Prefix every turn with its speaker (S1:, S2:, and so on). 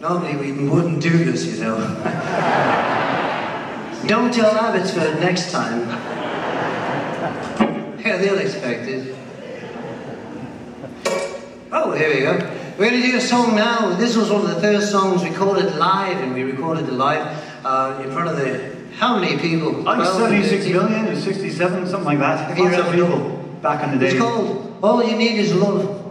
S1: Normally we wouldn't do this, you know. Don't tell Abbotsford next time. Yeah, they'll expect it. Oh, here we go. We're going to do a song now. This was one of the first songs recorded live, and we recorded it live in front of the... How many people?
S2: Like 76 million or 67, something like that.
S1: Have you
S2: Lots of people back in the day.
S1: It's called All You Need Is Love.